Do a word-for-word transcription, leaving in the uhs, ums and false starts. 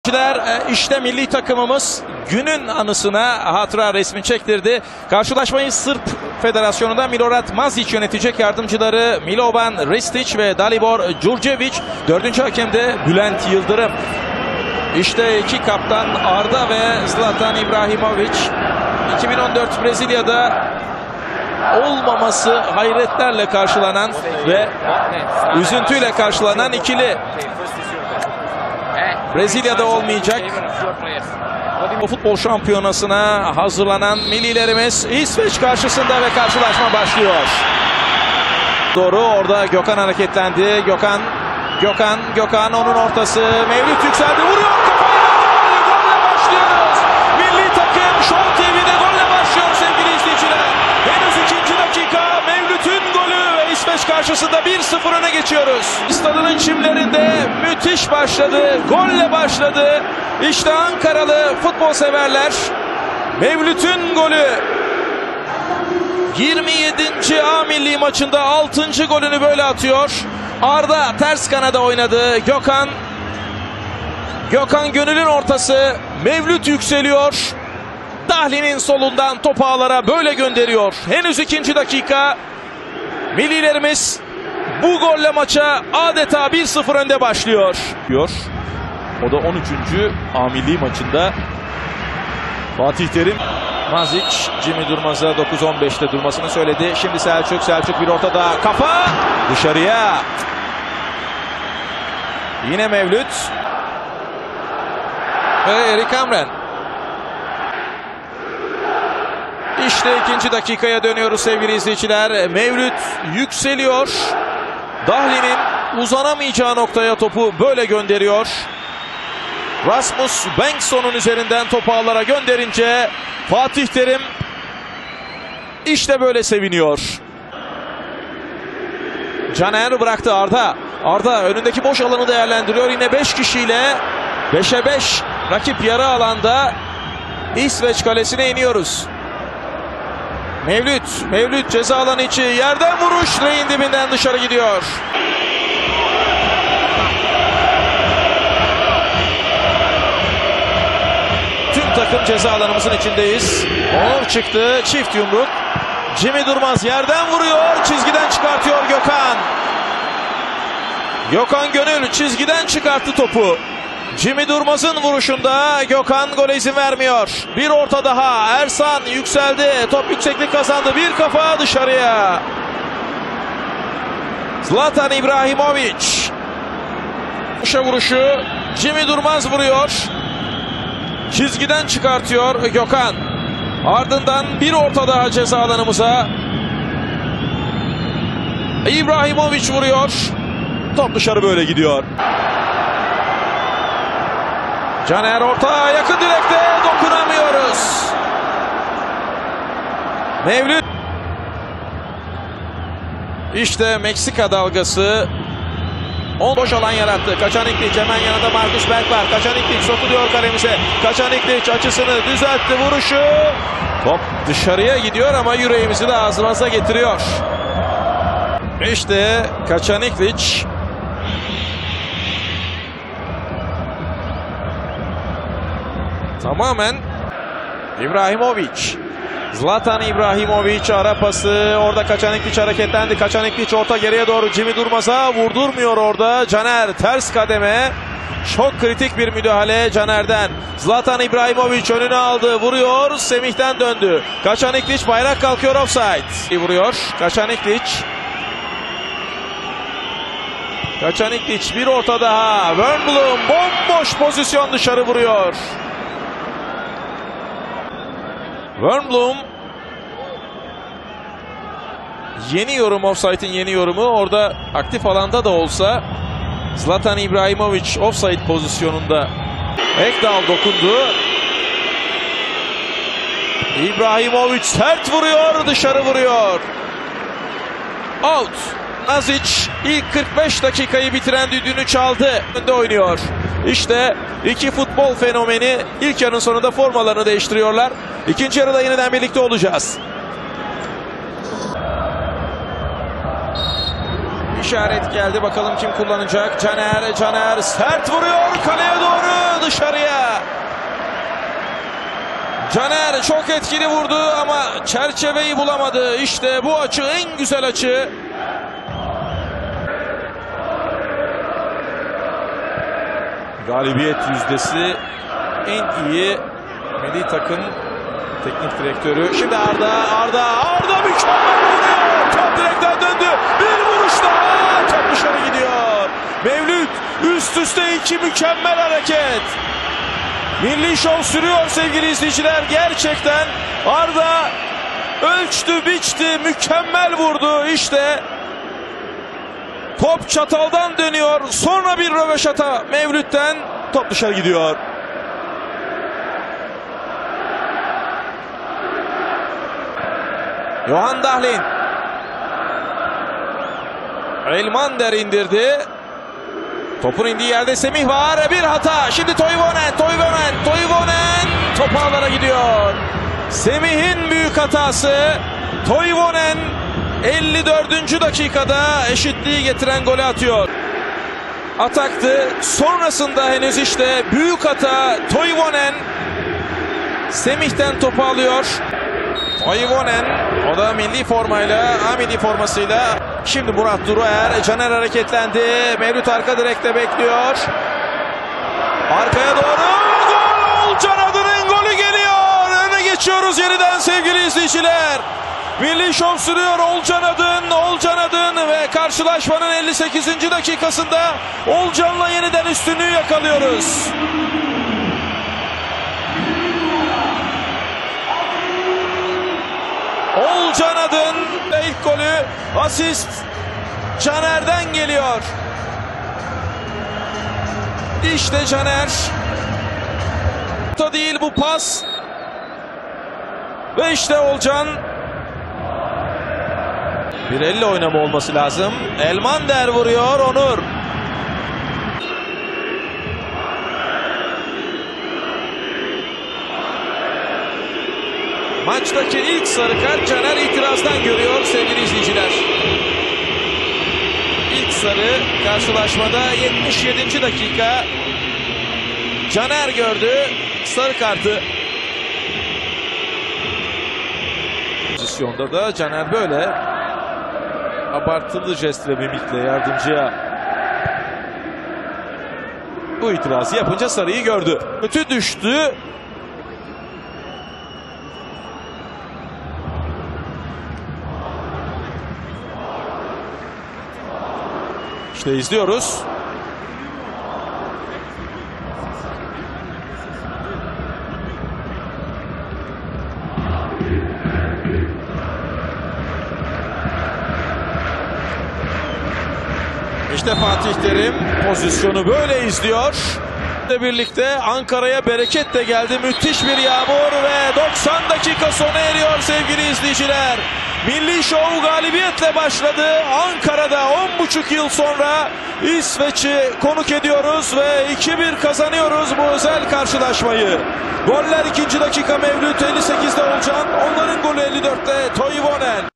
İşte milli takımımız günün anısına hatıra resmi çektirdi. Karşılaşmayı Sırp Federasyonu'nda Milorad Mazić yönetecek, yardımcıları Milovan Ristic ve Dalibor Đurđević, dördüncü hakem de Bülent Yıldırım. İşte iki kaptan Arda ve Zlatan İbrahimović. iki bin on dört Brezilya'da olmaması hayretlerle karşılanan ve üzüntüyle karşılanan ikili. Brezilya'da olmayacak. Bu futbol şampiyonasına hazırlanan millilerimiz İsveç karşısında ve karşılaşma başlıyor. Doğru, orada Gökhan hareketlendi. Gökhan, Gökhan, Gökhan onun ortası. Mevlüt yükseldi, vuruyor. Kafayı golle başlıyoruz. Milli takım Show T V'de golle başlıyor sevgili izleyiciler. Henüz ikinci dakika, Mevlüt'ün golü ve İsveç karşısında bir sıfır öne geçiyoruz. Stadının çimlerinde müthiş başladı. Golle başladı. İşte Ankaralı futbol severler. Mevlüt'ün golü. yirmi yedinci A milli maçında altıncı golünü böyle atıyor. Arda ters kanada oynadı. Gökhan. Gökhan Gönül'ün ortası. Mevlüt yükseliyor. Dahli'nin solundan topu ağlara böyle gönderiyor. Henüz ikinci dakika. Millilerimiz bu golle maça adeta bir sıfır önde başlıyor. O da on üçüncü A milli maçında. Fatih Terim, Mazić, Jimmy Durmaz'a dokuz on beşte durmasını söyledi. Şimdi Selçuk, Selçuk bir ortada, kafa dışarıya. Yine Mevlüt ve Erik Hamren. İşte ikinci dakikaya dönüyoruz sevgili izleyiciler. Mevlüt yükseliyor. Dahli'nin uzanamayacağı noktaya topu böyle gönderiyor. Rasmus Bengtsson'un üzerinden topu ağlara gönderince Fatih Terim işte böyle seviniyor. Caner bıraktı Arda. Arda önündeki boş alanı değerlendiriyor. Yine beş kişiyle beşe beş rakip yarı alanda İsveç kalesine iniyoruz. Mevlüt, Mevlüt ceza alanı içi, yerden vuruş, reyin dibinden dışarı gidiyor. Tüm takım ceza alanımızın içindeyiz. Onur çıktı, çift yumruk. Jimmy Durmaz yerden vuruyor, çizgiden çıkartıyor Gökhan. Gökhan Gönül çizgiden çıkarttı topu. Jimmy Durmaz'ın vuruşunda Gökhan gole izin vermiyor. Bir orta daha. Ersan yükseldi. Top yükseklik kazandı. Bir kafa dışarıya. Zlatan İbrahimović. Vuruşa vuruşu. Jimmy Durmaz vuruyor. Çizgiden çıkartıyor Gökhan. Ardından bir orta daha ceza alanımıza. İbrahimović vuruyor. Top dışarı böyle gidiyor. Caner orta, yakın direkte, dokunamıyoruz. Mevlüt. İşte Meksika dalgası. On boş alan yarattı. Kaçan İkliç, hemen yanında Markus Berg var. Kaçan İkliç sokuluyor kalemize. Kaçan İkliç açısını düzeltti, vuruşu. Top dışarıya gidiyor ama yüreğimizi de ağzımıza getiriyor. İşte Kaçan İkliç. Tamamen İbrahimović. Zlatan İbrahimović ara pası. Orada Kaçan İkliç hareketlendi. Kaçan İkliç orta geriye doğru Jimmy Durmaz'a vurdurmuyor orada. Caner ters kademe. Çok kritik bir müdahale Caner'den. Zlatan İbrahimović önüne aldı. Vuruyor. Semih'ten döndü. Kaçan İkliç, bayrak kalkıyor, offside. Vuruyor. Kaçan İkliç. Kaçan İkliç bir orta daha. Wernbloom bomboş pozisyon, dışarı vuruyor. Wernbloom yeni yorum, offside'in yeni yorumu. Orada aktif alanda da olsa Zlatan İbrahimović offside pozisyonunda. Ekdal dokundu. İbrahimović sert vuruyor, dışarı vuruyor. Out. Mazić ilk kırk beş dakikayı bitiren düdüğünü çaldı. Önde oynuyor. İşte iki futbol fenomeni ilk yarının sonunda formalarını değiştiriyorlar. İkinci yarıda yeniden birlikte olacağız. İşaret geldi. Bakalım kim kullanacak? Caner, Caner sert vuruyor. Kaleye doğru, dışarıya. Caner çok etkili vurdu ama çerçeveyi bulamadı. İşte bu açı en güzel açı. Galibiyet yüzdesi en iyi milli takım teknik direktörü. Şimdi Arda, Arda, Arda mükemmel vuruyor. Top direkten döndü. Bir vuruş daha. Top dışarı gidiyor. Mevlüt üst üste iki mükemmel hareket. Milli şov sürüyor sevgili izleyiciler. Gerçekten Arda ölçtü, biçti, mükemmel vurdu. İşte top çataldan dönüyor. Sonra bir röveşata Mevlüt'ten, top dışarı gidiyor. Johan Dahlin. Elmander indirdi. Topun indiği yerde Semih var. Bir hata. Şimdi Toivonen, Toivonen, Toivonen top ağlara gidiyor. Semih'in büyük hatası. Toivonen elli dördüncü dakikada eşitliği getiren golü atıyor. Ataktı. Sonrasında henüz işte büyük hata. Toivonen Semih'ten topu alıyor. Toivonen, o da milli formayla, A milli formasıyla. Şimdi Murat Duruer, Caner hareketlendi. Mevlüt arka direkte bekliyor. Arkaya doğru gol! Olcan Adının golü geliyor. Öne geçiyoruz yeniden sevgili izleyiciler. Milli şov sürüyor Olcan Adın. Olcan Adın ve karşılaşmanın elli sekizinci dakikasında Olcan'la yeniden üstünlüğü yakalıyoruz. Olcan Adın ilk golü, asist Caner'den geliyor. İşte Caner. Da değil bu pas. Ve işte Olcan. Bir elle oynama olması lazım. Elmander vuruyor, Onur. Maçtaki ilk sarı kart Caner itirazdan görüyor sevgili izleyiciler. İlk sarı karşılaşmada yetmiş yedinci dakika. Caner gördü sarı kartı. Pozisyonda da Caner böyle abartılı jest ve mimikle yardımcıya bu itirazı yapınca sarıyı gördü. Kötü düştü. İşte izliyoruz. İşte Fatih Terim pozisyonu böyle izliyor. Birlikte Ankara'ya bereket de geldi. Müthiş bir yağmur ve doksan dakika sona eriyor sevgili izleyiciler. Milli şov galibiyetle başladı. Ankara'da on buçuk yıl sonra İsveç'i konuk ediyoruz ve iki bir kazanıyoruz bu özel karşılaşmayı. Goller ikinci dakika Mevlüt, elli sekizde Olcan, onların golü elli dörtte Toivonen.